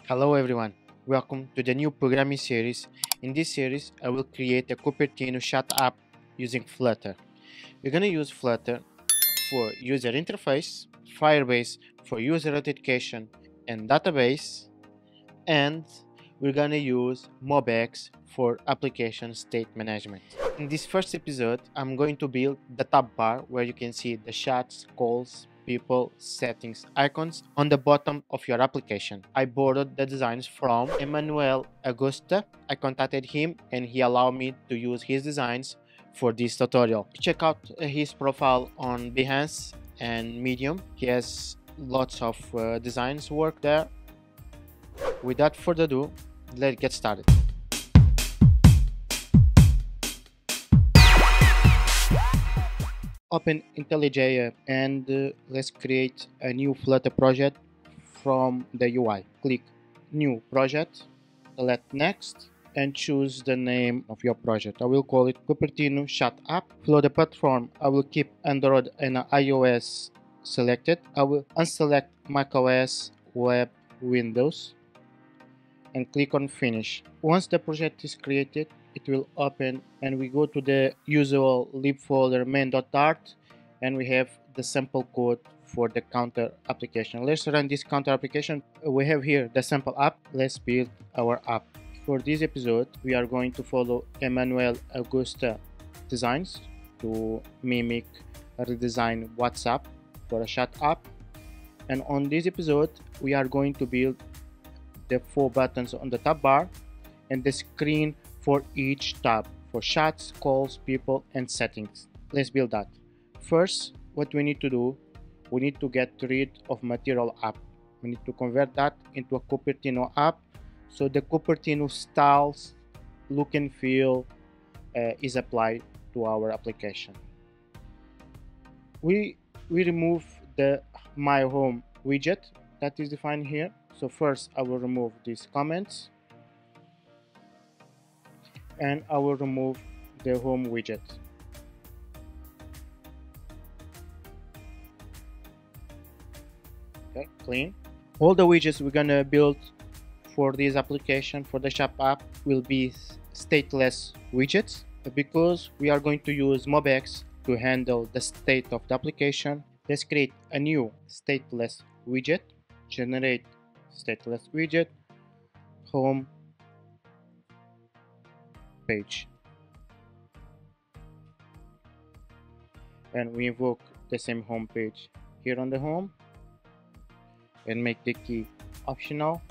Hello everyone, welcome to the new programming series. In this series, I will create a Cupertino chat app using Flutter. We're going to use Flutter for user interface, Firebase for user authentication and database, and we're going to use MobX for application state management. In this first episode, I'm going to build the tab bar where you can see the chats, calls, people, settings, icons on the bottom of your application. I borrowed the designs from Emmanuel Augusta. I contacted him and he allowed me to use his designs for this tutorial. Check out his profile on Behance and Medium. He has lots of designs work there. Without further ado, let's get started. Open IntelliJ and let's create a new Flutter project from the UI. Click New Project, select Next, and choose the name of your project. I will call it Cupertino Chat App. For the platform, I will keep Android and iOS selected. I will unselect macOS, Web, Windows, and click on Finish. Once the project is created, it will open and we go to the usual lib folder main.dart and we have the sample code for the counter application. Let's run this counter application. We have here the sample app. Let's build our app. For this episode, we are going to follow Emmanuel Augusta designs to mimic a redesign WhatsApp for a chat app. And on this episode, we are going to build the 4 buttons on the tab bar and the screen for each tab for chats, calls, people, and settings. Let's build that. First, what we need to do, we need to get rid of material app. We need to convert that into a Cupertino app so the Cupertino styles, look and feel is applied to our application. We remove the My Home widget that is defined here. So first I will remove these comments and I will remove the home widget. Okay, clean. All the widgets we're gonna build for this application, for the Shop app, will be stateless widgets because we are going to use MobX to handle the state of the application. Let's create a new stateless widget, generate stateless widget, home page, and we invoke the same home page here on the home and make the key optional.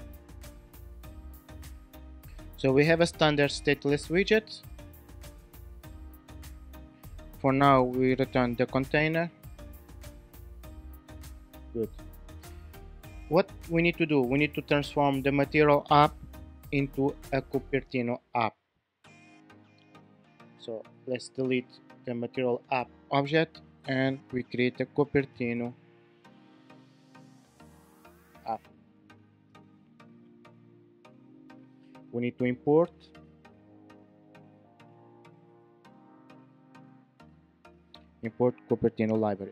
So we have a standard stateless widget. For now we return the container. Good. What we need to do, we need to transform the material app into a Cupertino app. So let's delete the material app object and we create a Cupertino app. We need to import Cupertino library.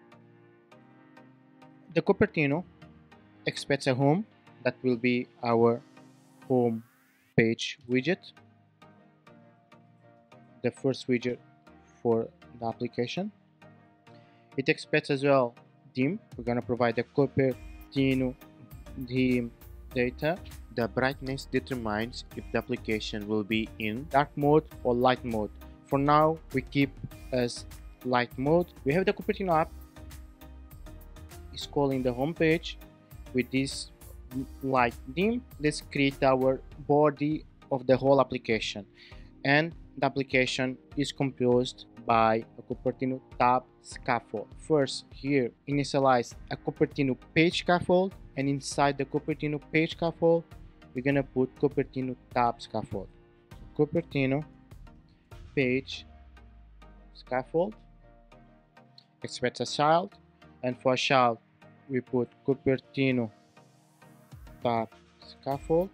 The Cupertino expects a home that will be our home page widget, the first widget for the application. It expects as well dim. We're going to provide the Cupertino dim data. The brightness determines if the application will be in dark mode or light mode. For now, we keep as light mode. We have the Cupertino app is calling the home page with this light dim. Let's create our body of the whole application, and the application is composed by a Cupertino Tab Scaffold. First, here initialize a Cupertino page scaffold, and inside the Cupertino page scaffold we're gonna put Cupertino Tab Scaffold. So Cupertino page scaffold expects a child, and for a child we put Cupertino Tab Scaffold.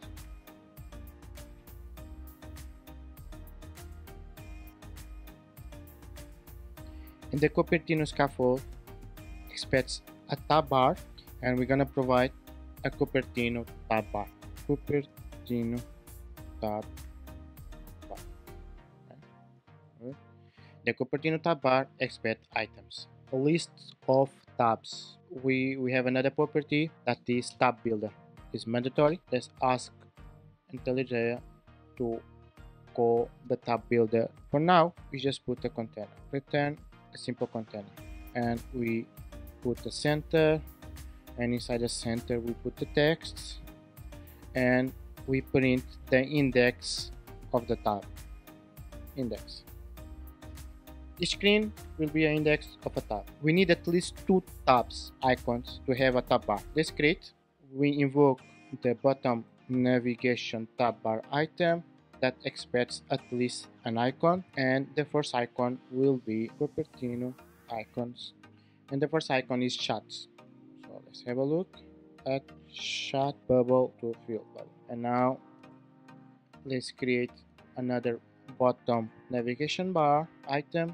And the Cupertino scaffold expects a tab bar, and we're gonna provide a Cupertino tab bar. Cupertino Tab Bar. Okay. The Cupertino Tab Bar expects items, a list of tabs. We have another property that is tab builder. It's mandatory. Let's ask IntelliJ to call the tab builder. For now, we just put a container. Return a simple container, and we put the center, and inside the center we put the text, and we print the index of the tab. Index. Each screen will be an index of a tab. We need at least 2 tabs icons to have a tab bar. Let's create. We invoke the bottom navigation tab bar item that expects at least an icon, and the first icon will be Cupertino icons, and the first icon is shots. So let's have a look at shot bubble to fill bubble. And now let's create another bottom navigation bar item.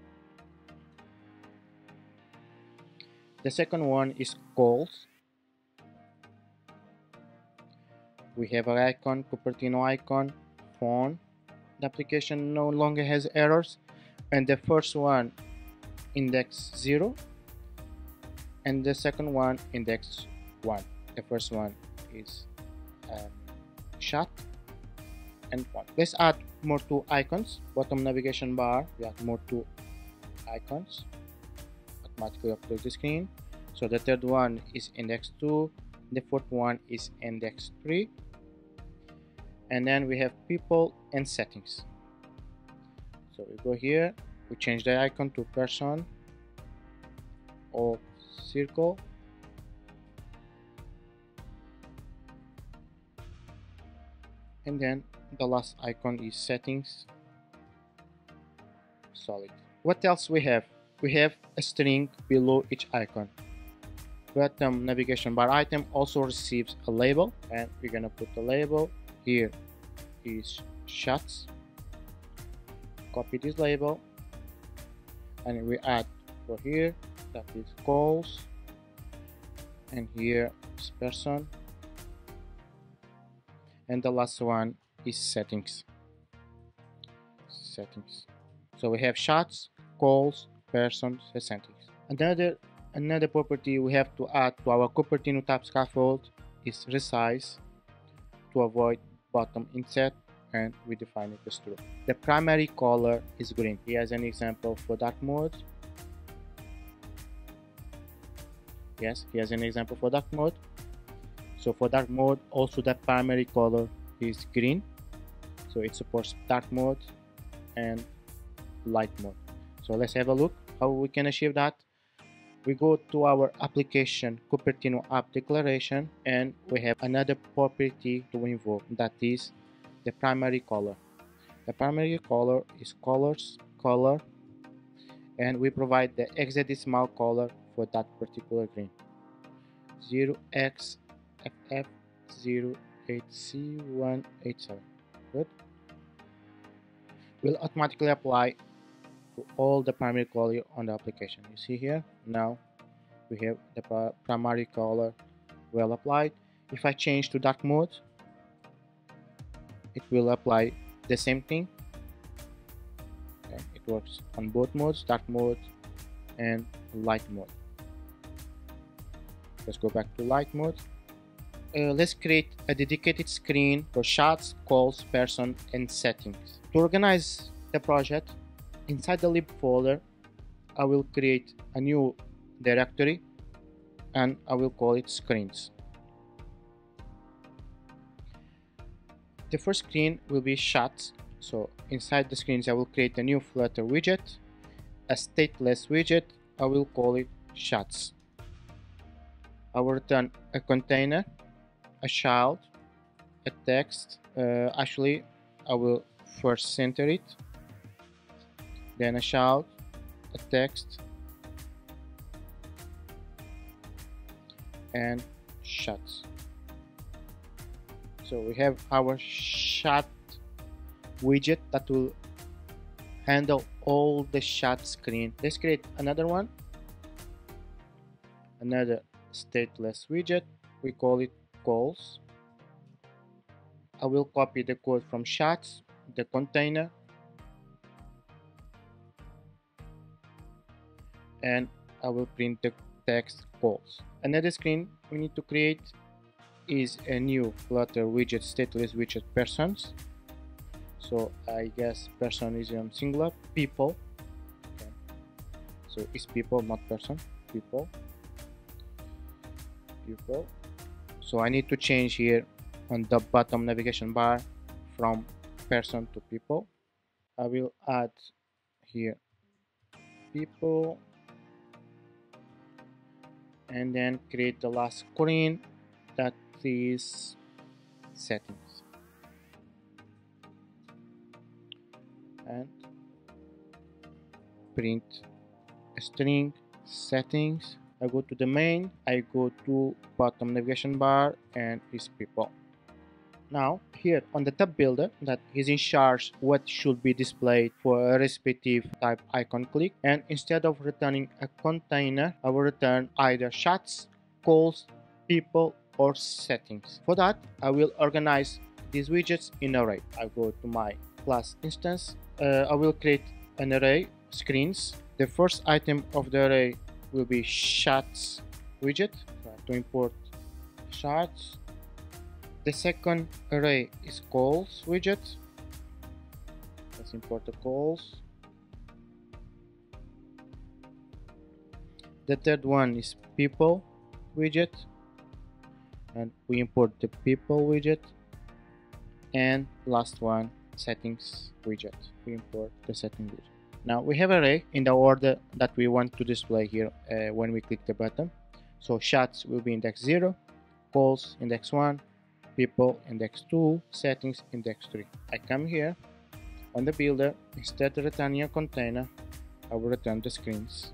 The second one is calls. We have an icon, Cupertino icon, phone. The application no longer has errors, and the first one index 0, and the second one index 1. The first one is shot and phone. Let's add more 2 icons. Bottom navigation bar, we add more 2 icons. Automatically upload the screen. So the third one is index 2, the fourth one is index 3, and then we have people and settings. So we go here, we change the icon to person or circle, and then the last icon is settings, solid. What else we have? We have a string below each icon. Bottom navigation bar item also receives a label, and we're gonna put the label here is shots. Copy this label, and we add for here that is calls, and here is person, and the last one is settings. So we have shots, calls, persons, and settings. Another property we have to add to our Cupertino Tab Scaffold is resize to avoid bottom inset, and we define it as true. The primary color is green. Here's an example for dark mode. Yes, here's an example for dark mode. So for dark mode, also the primary color is green. So it supports dark mode and light mode. So let's have a look how we can achieve that. We go to our application Cupertino app declaration, and we have another property to invoke, that is the primary color. The primary color is color, and we provide the hexadecimal color for that particular green, 0xFF08C187. Good. Will automatically apply to all the primary color on the application. You see here, now we have the primary color well applied. If I change to dark mode, it will apply the same thing. Okay. It works on both modes, dark mode and light mode. Let's go back to light mode. Let's create a dedicated screen for shots, calls, person, and settings. To organize the project, inside the lib folder, I will create a new directory, and I will call it screens. The first screen will be shots. So inside the screens, I will create a new Flutter widget, a stateless widget. I will call it shots. I will return a container, a child, a text. Actually, I will first center it, then a child, a text, and shots. So we have our shot widget that will handle all the shot screen. Let's create another one, another stateless widget. We call it calls, I will copy the code from shots, the container, and I will print the text calls. Another screen we need to create is a new Flutter widget stateless widget persons. So I guess person is in singular, people. Okay. So it's people, not person, people. So I need to change here on the bottom navigation bar from person to people. I will add here people and then create the last screen that is settings, and print a string settings. I go to the main, I go to bottom navigation bar, and is people. Now here on the tab builder that is in charge what should be displayed for a respective type icon click, and instead of returning a container I will return either shots, calls, people or settings. For that I will organize these widgets in array. I go to my class instance, I will create an array screens. The first item of the array will be shots widget, so I have to import shots. The second array is calls widget. Let's import the calls. The third one is people widget, and we import the people widget. And last one, settings widget. We import the settings widget. Now we have an array in the order that we want to display here when we click the button. So shots will be index 0, calls index 1, people index 2, settings index 3. I come here on the builder, instead of returning a container I will return the screens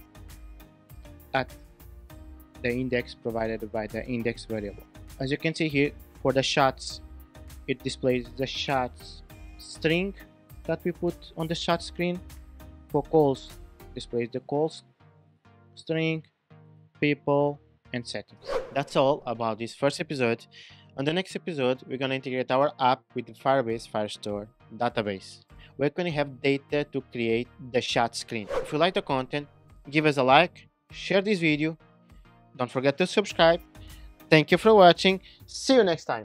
at the index provided by the index variable. As you can see here, for the shots it displays the shots string that we put on the shot screen. For calls displays the calls string, people and settings. That's all about this first episode. On the next episode we're going to integrate our app with the Firebase Firestore database. We're going to have data to create the shot screen. If you like the content, give us a like, share this video, don't forget to subscribe. Thank you for watching, see you next time.